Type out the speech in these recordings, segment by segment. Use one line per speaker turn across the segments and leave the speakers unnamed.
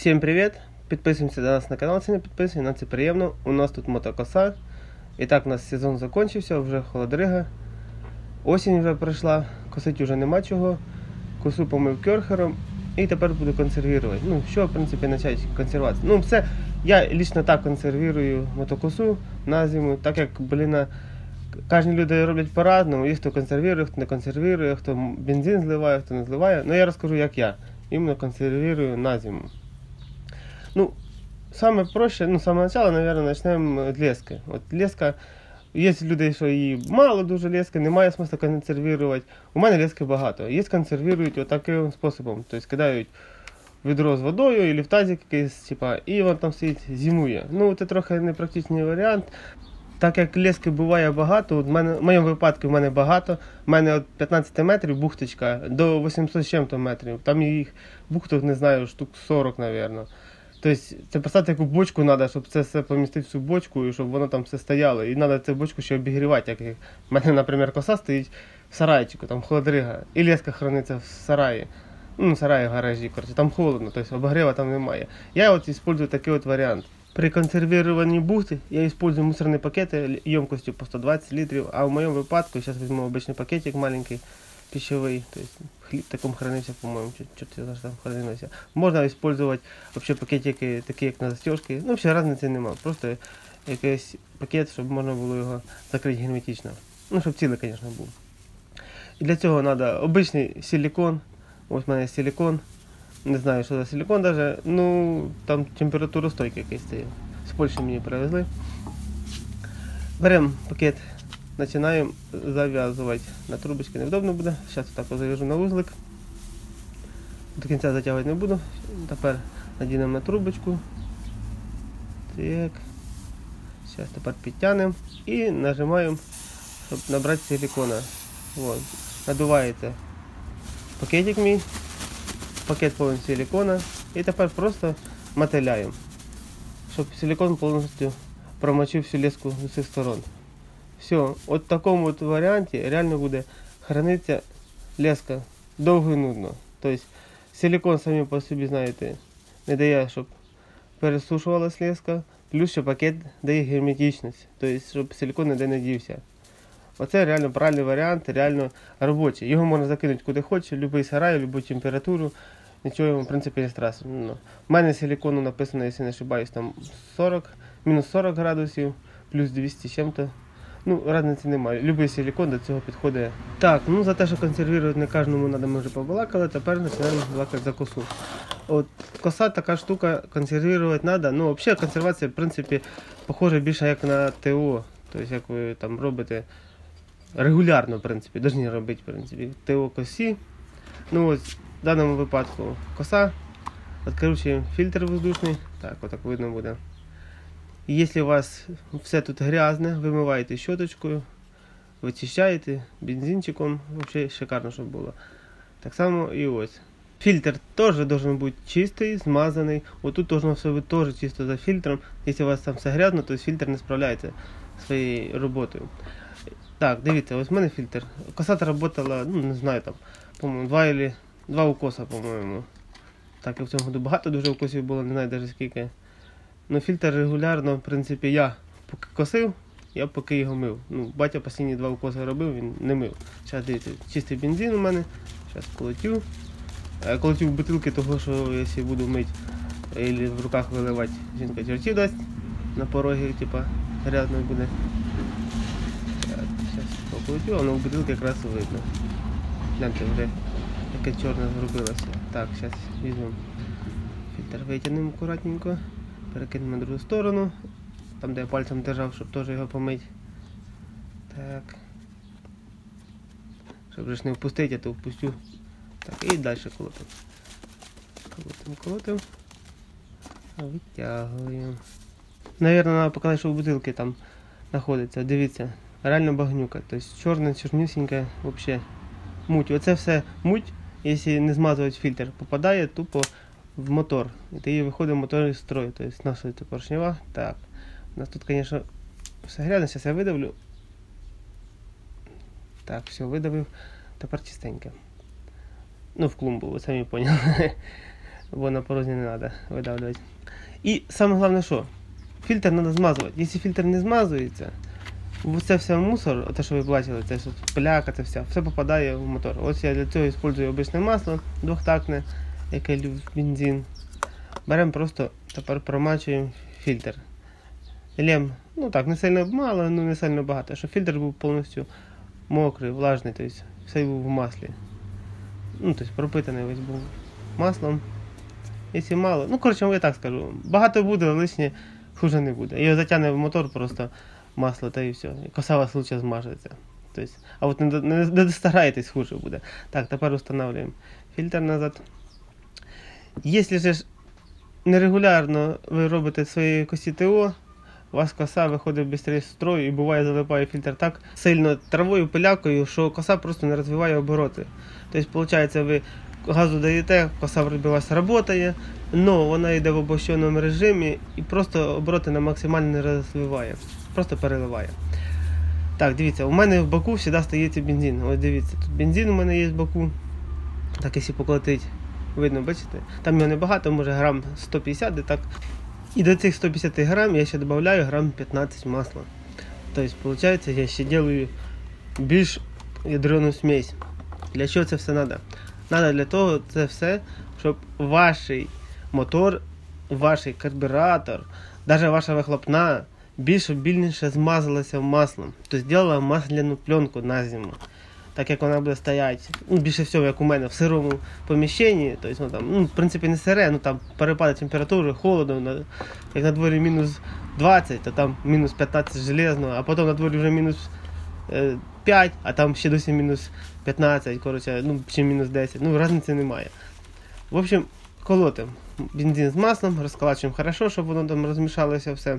Всем привет! Підписуємося до нас на канал, якщо не підписані, нам це приємно. У нас тут мотокоса. І так, у нас сезон закінчився, вже холодрига. Осінь вже пройшла, косити вже нема чого. Косу помив керхером і тепер буду консервувати. Ну, що, в принципі, почати консервацію. Ну, все, я лично так консервую мотокосу на зиму, так як, кожні люди роблять по-разному. Є хто консервує, хто не консервує, хто бензин зливає, хто не зливає. Ну, я розкажу, як я іменно консервую на зиму. Ну, саме проще, ну, саме начало, наверное, почнемо з лески. От леска, є люди, що її мало дуже лески, немає смисла консервувати. У мене лески багато. Є консервують отаким способом. Тобто кидають відро з водою або в тазик якийсь, типа, і він там стоїть, зимує. Ну, це трохи непрактичний варіант. Так як лески буває багато, в моєму випадку в мене багато. У мене від 15 метрів бухточка до 800 з чим-то метрів. Там їх бухток, не знаю, штук 40, мабуть. Тобто, це поставити яку бочку треба, щоб це все помістити в цю бочку і щоб воно там все стояло. І треба цю бочку ще обігрівати. Як в мене, наприклад, коса стоїть в сарайчику, там холодрига. І леска храниться в сараї. Ну, сараї в гаражі, коротше, там холодно, тобто обогріва там немає. Я от використовую такий от варіант. При консервуванні бухти я використовую мусорні пакети ємкостю по 120 літрів, а в моєму випадку, зараз візьму обичний пакетик маленький, пищевий, тобто хліб таком хранився, по-моєму, чорт його там хранився. Можна використовувати взагалі пакетики, такі як на застежки, ну взагалі різниці немає, просто якийсь пакет, щоб можна було його закрити герметично, ну щоб цілий, звісно, був. І для цього треба обичний силикон, ось в мене є силикон, не знаю, що за силикон навіть, ну там температуростойкий якийсь цей, з Польщі мені привезли. Беремо пакет. Починаємо зав'язувати. На трубочки невдобно буде. Зараз так зав'яжу на вузлик. До кінця затягувати не буду. Тепер надінемо на трубочку. Так. Зараз тепер підтягнемо і нажимаємо, щоб набрати силикона. Вот. Надувається пакетик мій. Пакет повний силикона. І тепер просто мотиляємо, щоб силикон повністю промочив всю леску з усіх сторон. Все, от в такому от варіанті реально буде хранитися леска довго і нудно. Тобто силикон самі по собі, знаєте, не дає, щоб пересушувалась леска, плюс ще пакет дає герметичність, тобто щоб силикон ніде не дівся. Оце реально правильний варіант, реально робочий. Його можна закинути куди хочеш, в будь-який сарай, в будь-яку температуру, нічого йому в принципі не страшно. У мене силикону написано, якщо не ошибаюсь, там мінус 40 градусів, плюс 200 з чим-то. Ну, різниці немає. Любий силикон до цього підходить. Так, ну за те, що консервувати не кожному треба, ми вже побалакали, тепер починаємо балакати за косу. От коса така штука, консервувати треба. Ну, взагалі консервація, в принципі, похожа більше як на ТО. Тобто, як ви там робите регулярно, в принципі, повинні робити, в принципі, ТО косі. Ну, ось, в даному випадку коса, відкручуємо фільтр воздушний, так, отак видно буде. Якщо у вас все тут грязне, вимиваєте щоточкою, вичищаєте бензинчиком, взагалі шикарно, щоб було. Так само і ось. Фільтр теж має бути чистий, змазаний. Отут должно все бути теж чисто за фільтром. Якщо у вас там все грязно, то фільтр не справляється зі своєю роботою. Так, дивіться, ось в мене фільтр. Коса працювала, ну не знаю, там, по-моєму, два укоса, по-моєму. Так, і в цьому году багато дуже укосів було, не знаю навіть скільки. Ну, фільтр регулярно, в принципі, я поки косив, я поки його мив. Ну, батя останні 2 укоси робив, він не мив. Зараз дивіться, чистий бензин у мене, зараз колотю. Колотю в бутилки того, що якщо буду мити, або в руках виливати, жінка чертів дасть на порогі, типа грязно буде. Так, зараз поколотю, воно в бутилки якраз видно. Гляньте, вже яке чорне зробилося. Так, зараз візьмемо фільтр, витягнемо акуратненько. Перекинемо на другу сторону, там де я пальцем держав, щоб теж його помити. Так. Щоб вже ж не впустити, я то впустю. Так, і далі колотимо. Колотимо. Витягуємо. Навірно, треба показати, що в бутилці там знаходиться. Дивіться, реально багнюка. Тобто чорне, чорнюсіньке, взагалі муть. Оце все муть, якщо не змазувати фільтр, попадає тупо в мотор. І тоді виходить моторний строй. Тобто знашується поршнева. Так. У нас тут, звісно, все грязно. Зараз я видавлю. Так, все, видавив. Тепер чистеньке. Ну, в клумбу, ви самі поняли. бо на порозі не треба видавлювати. І саме головне що? Фільтр треба змазувати. Якщо фільтр не змазується, це все мусор, те, що ви бачили, це пляка, це все попадає в мотор. Ось я для цього використовую обичне масло двохтактне, яке любить бензин. Беремо просто, тепер промачуємо фільтр. Лєм, ну так, не сильно мало, ну не сильно багато, щоб фільтр був повністю мокрий, влажний, тобто все був в маслі. Ну, тобто пропитаний весь був маслом. Якщо мало, ну коротше, я так скажу, багато буде, лишнє хуже не буде. Його затягне в мотор просто масло та і все. Коса у вас лучше змажеться. Тобто, а от не достараєтесь, хуже буде. Так, тепер встановлюємо фільтр назад. Якщо ж нерегулярно ви робите свої косі ТО, у вас коса виходить швидше з строю і буває залипає фільтр так сильно травою, пилякою, що коса просто не розвиває обороти. Тобто, виходить, ви газу даєте, коса вроде у вас працює, але вона йде в обощеному режимі і просто обороти на максимально не розвиває, просто переливає. Так, дивіться, у мене в боку завжди стоїть бензин. Ось дивіться, тут бензин у мене є в боку. Так, якщо поколотить, видно, бачите? Там його небагато, може грам 150, де так. І до цих 150 грам я ще додаю грам 15 масла. Тобто, виходить, я ще роблю більш ядрену смесь. Для чого це все треба? Треба для того, це все, щоб ваш мотор, ваш карбюратор, навіть ваша вихлопна більше змазалася маслом. Тобто, зробила масляну пленку на зиму. Так як вона буде стояти, ну, більше всього, як у мене, в сирому поміщенні, тобто, ну, там, в принципі не сире, ну там перепади температури, холодно, як на дворі мінус 20, то там мінус 15 железно, а потім на дворі вже мінус 5, а там ще досі мінус 15, коротше, ну, чи мінус 10, ну, різниці немає. В общем, колотимо бензин з маслом, розколачуємо хорошо, щоб воно там розмішалося все.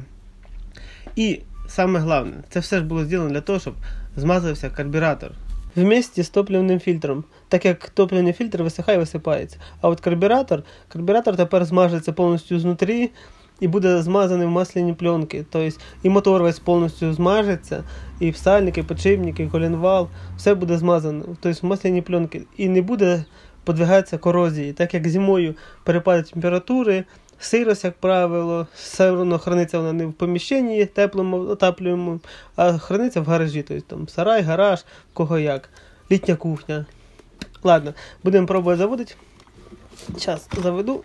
І саме головне, це все ж було зроблено для того, щоб змазався карбюратор вместе з топливним фільтром, так як топливний фільтр висихає, висипається. А от карбюратор тепер змажеться повністю знутрі і буде змазаний в масляні пленки. Тобто і мотор весь повністю змажеться, і сальники, підшипники, коленвал, все буде змазано, тобто в масляні пленки. І не буде подвигатися корозії, так як зимою перепади температури, сирость, як правило, все одно храниться вона не в поміщенні теплому, отаплюємо, а храниться в гаражі, тобто там сарай, гараж, кого як, літня кухня. Ладно, будемо пробувати заводити. Зараз заведу.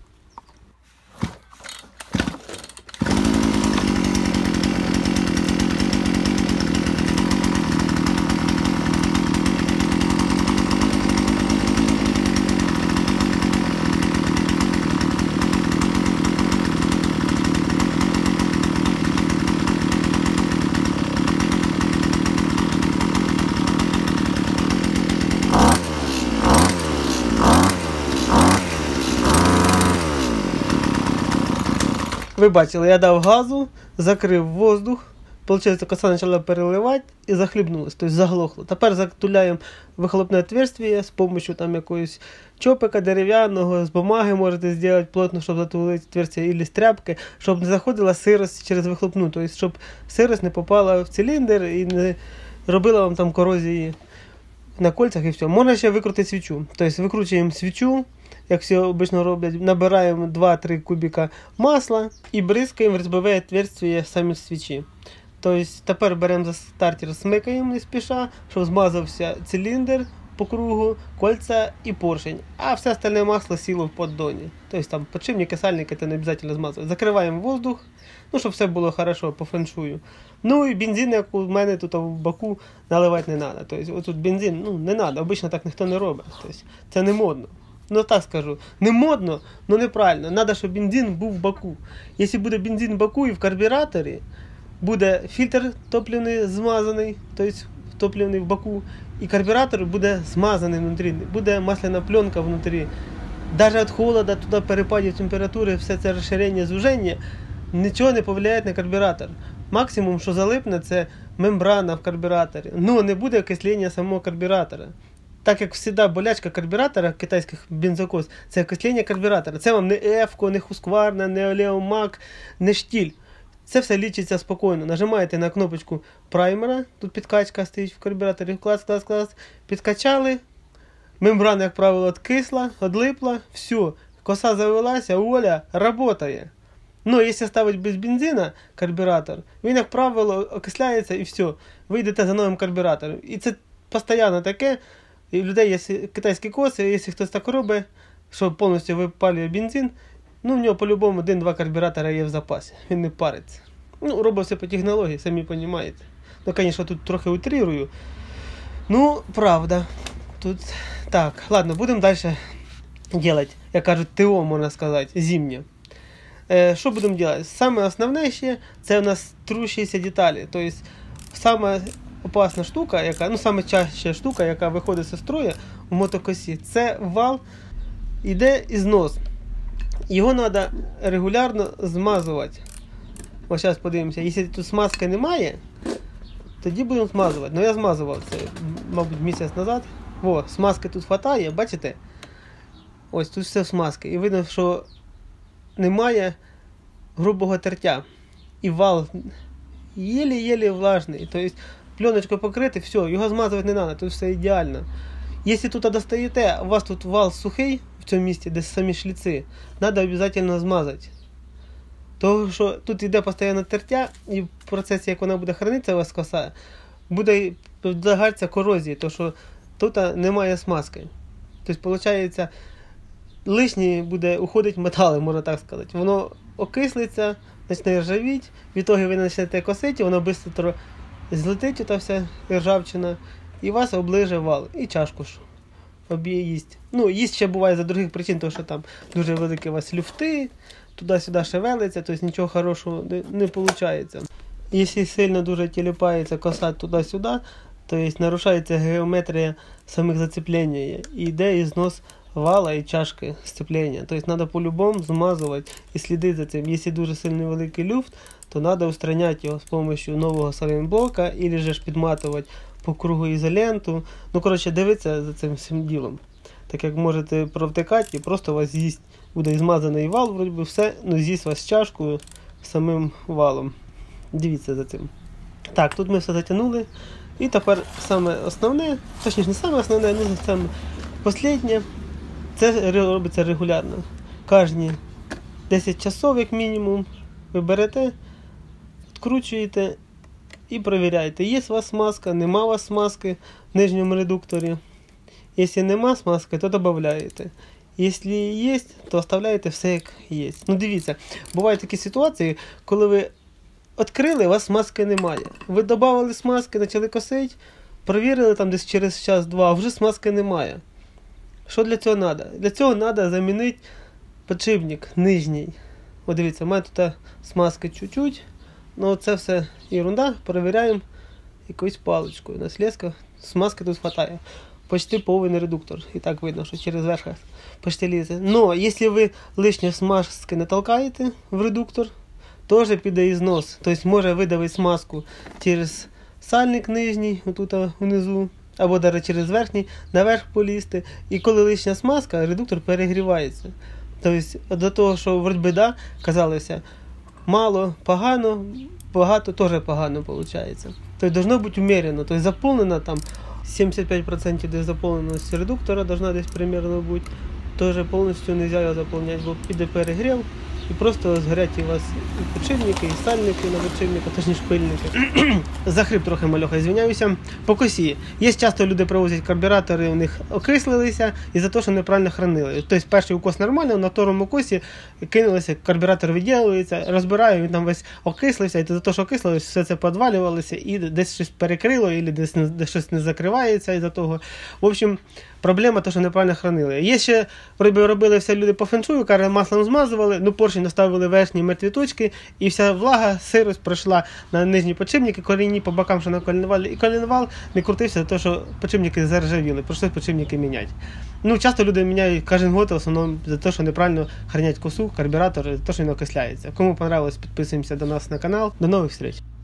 Ви бачили, я дав газу, закрив воздух, виходить, коса почала переливати і захлібнулась, тобто заглохло. Тепер затуляємо вихлопне отверстие з допомогою там якогось чопика дерев'яного, з бумаги можете зробити плотно, щоб затулити отверстие, або з тряпки, щоб не заходила сирость через вихлопну, тобто щоб сирость не попала в циліндр і не робила вам там корозії на кольцях і все. Можна ще викрутити свічу, тобто викручуємо свічу, як всі обично роблять, набираємо 2-3 кубика масла і бризкаємо в різьбове отверстие самі свічі. Тобто тепер беремо за стартер, смикаємо не спіша, щоб змазався циліндр по кругу, кольця і поршень. А все остальне масло сіло в поддоні. Тобто там підшипники, сальники, це не обов'язково змазувати. Закриваємо воздух, ну, щоб все було хорошо по феншую. Ну і бензин, як у мене тут в боку, наливати не треба. Тобто отут бензин, ну, не треба, обично так ніхто не робить. Тобто це не модно. Ну так скажу, не модно, но неправильно. Надо, щоб бензин був в баку. Якщо буде бензин в баку і в карбюраторі, буде фільтр топливний змазаний, тобто топливний в баку, і карбюратор буде змазаний внутрі, буде масляна пленка внутрі. Навіть від холода, туди перепадів температури, все це розширення, звуження, нічого не повлияє на карбюратор. Максимум, що залипне, це мембрана в карбюраторі. Ну, не буде окислення самого карбюратора. Так як завжди болячка карбюратора китайських бензокоз, це окислення карбюратора. Це вам не Ефко, не Husqvarna, не Олеомак, не штіль. Це все лічиться спокійно. Нажимаєте на кнопочку праймера, тут підкачка стоїть в карбюраторі, клас, підкачали, мембрана, як правило, відкисла, відлипла, все, коса завелася, Оля работає. Но якщо ставити без бензина карбюратор, він, як правило, окисляється і все, ви йдете за новим карбюратором. І це постійно таке, і в людей є китайські коси, якщо хтось так робить, що повністю випалює бензин, ну в нього по-любому 1-2 карбюратора є в запасі, він не париться. Ну, робить все по технології, самі розумієте. Ну, звісно, тут трохи утрирую. Ну, правда. Тут так, ладно, будемо далі робити, як кажуть, ТО, можна сказати, зимнє. Що будемо робити? Саме основне ще, це у нас трущіся деталі. Тобто, сама опасна штука, яка, ну, саме чаще штука, яка виходить зі строю в мотокосі, це вал, іде і знос. Його треба регулярно змазувати. Ось зараз подивимося, якщо тут смазки немає, тоді будемо змазувати. Ну я змазував це, мабуть, місяць назад. О, смазки тут вистачає, бачите? Ось тут все в смазки. І видно, що немає грубого тертя. І вал єлі-єлі влажний. Тобто пленочкою покритий, все, його змазувати не треба, тут все ідеально. Якщо тут достаєте, у вас тут вал сухий, в цьому місці, де самі шліци, треба обов'язково змазати. Тому що тут йде постійно тертя, і в процесі, як вона буде хранитися, у вас коса, буде підлягатися корозії, тому що тут немає смазки. Тобто, виходить, лишній буде уходити метали, можна так сказати. Воно окислиться, почне ржавіти, відтоді ви почнете косити, воно швидко злетить, та вся ржавчина, і вас оближе вал, і чашку ж об'їсть. Ну, їсть ще буває за других причин, тому що там дуже великі у вас люфти, туди-сюди шевелиться, тобто нічого хорошого не виходить. Якщо сильно дуже тіліпається коса туди-сюди, тобто нарушається геометрія самих зацеплення, і йде і знос вала і чашки сцеплення. Тобто треба по-любому змазувати і слідити за цим. Якщо дуже сильний великий люфт, то треба устраняти його з допомогою нового саленблока, або ж підматувати по кругу ізоленту. Ну, коротше, дивіться за цим всім ділом. Так як можете провтикати, і просто у вас з'їсть, буде змазаний вал, вроді би все, ну з'їсть вас чашкою самим валом. Дивіться за цим. Так, тут ми все затягнули. І тепер саме основне, точніше не саме основне, ну саме останнє, це робиться регулярно. Кожні 10 часов, як мінімум, ви берете, відкручуєте і перевіряєте, є у вас смазка, нема у вас смазки в нижньому редукторі. Якщо нема смазки, то додаєте. Якщо є, то оставляєте все як є. Ну дивіться, бувають такі ситуації, коли ви відкрили, у вас смазки немає. Ви додали смазки, почали косити, перевірили там десь через час-два, а вже смазки немає. Що для цього треба? Для цього треба замінити підшипник нижній. О, дивіться, у мене тут смазки чуть-чуть, але це все ерунда, перевіряємо якоюсь паличкою. На слезках смазки тут вистачає. Почти повний редуктор. І так видно, що через верх почти лізе. Но, якщо ви лишні смазки не толкаєте в редуктор, теж піде і знос. Тобто може видавити смазку через сальник нижній, отут внизу, або навіть через верхній, наверх полізти. І коли лишня смазка, редуктор перегрівається. Тобто до того, що вроді да, казалося, мало, погано, багато теж погано виходить. Тобто должно бути умеренно. Тобто заповнено там 75% десь заповненості редуктора должна десь примерно бути. Теж повністю не можна його заповняти, бо піде перегрів і просто згорять у вас і підшипники, і сальники на підшипниках, точніше пильники. Захрип трохи, мальоха, звиняюся. По косі. Є часто люди привозять карбюратори, у них окислилися із-за того, що неправильно хранили. Тобто перший укос нормально, на второму косі кинулися, карбюратор відділується, розбираю, він там весь окислився, і за те, що окислилося, все це підвалювалося, і десь щось перекрило, і десь щось не закривається із-за того. В общем, проблема те, що неправильно хранили. Є ще, робили все люди по феншую, каже, маслом змазували, ну поршень наставили верхні мертві точки, і вся влага, сирость пройшла на нижні підшипники, корінні по бокам, що на коленвалі, і коленвал не крутився за те, що підшипники заржавіли, прийшлось підшипники міняти. Ну, часто люди міняють кожен год, в основному за те, що неправильно хранять косу, карбюратор, за те, що він окисляється. Кому понравилось, підписуємося до нас на канал. До нових зустріч!